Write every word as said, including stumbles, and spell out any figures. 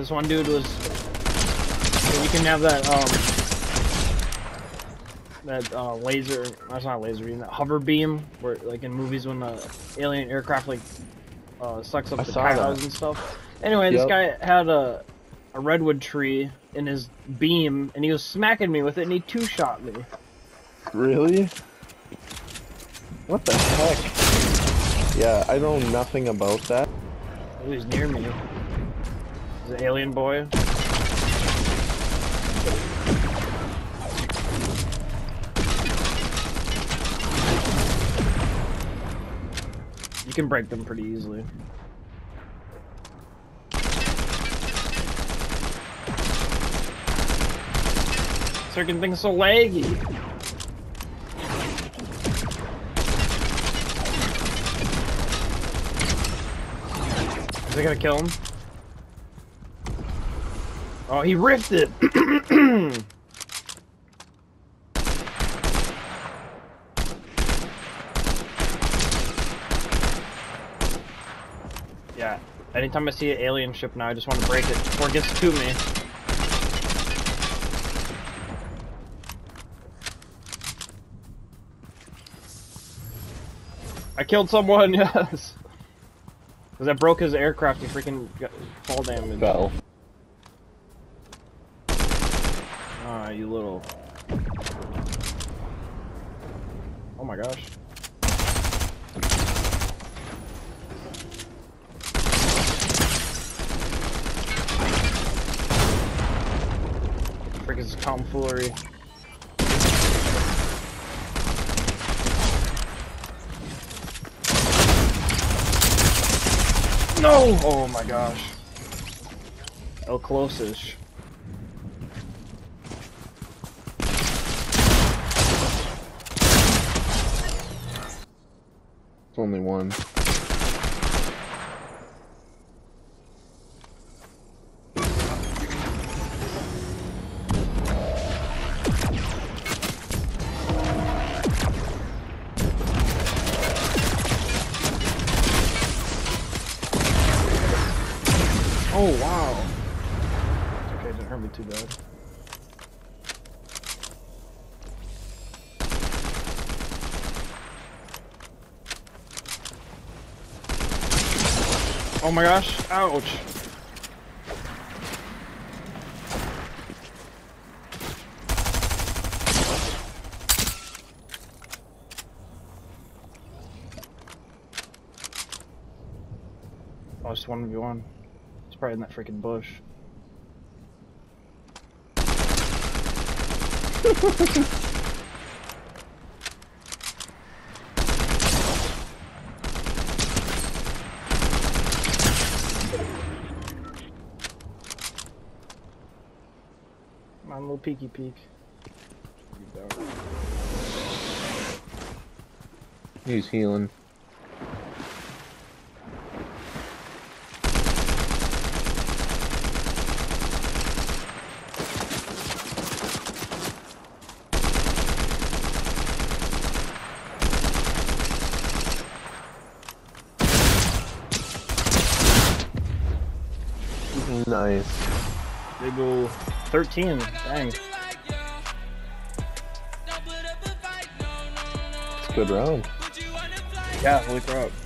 This one dude was. You can have that um. That uh, laser. That's not laser beam. That hover beam, where like in movies when the alien aircraft like uh, sucks up I the saw tiles that. and stuff. Anyway, this Yep. guy had a a redwood tree in his beam, and he was smacking me with it, and he two shot me. Really? What the heck? Yeah, I know nothing about that. He was near me. He's an alien boy. You can break them pretty easily. Freaking thing's so laggy. Is it gonna kill him? Oh, he ripped it! Yeah, anytime I see an alien ship now, I just want to break it before it gets to me. I killed someone, yes! Because I broke his aircraft, he freaking got fall damage. Fell. Ah, you little... Oh my gosh. Frick is tomfoolery. No! Oh my gosh. El close-ish. It's only one. Oh wow. It's okay, it didn't hurt me too bad. Oh my gosh, ouch. Oh, it's one v one. It's probably in that freaking bush. Come on, little peeky peek. He's healing. Nice. They go thirteen. Dang. It's a good round. Yeah, holy crap.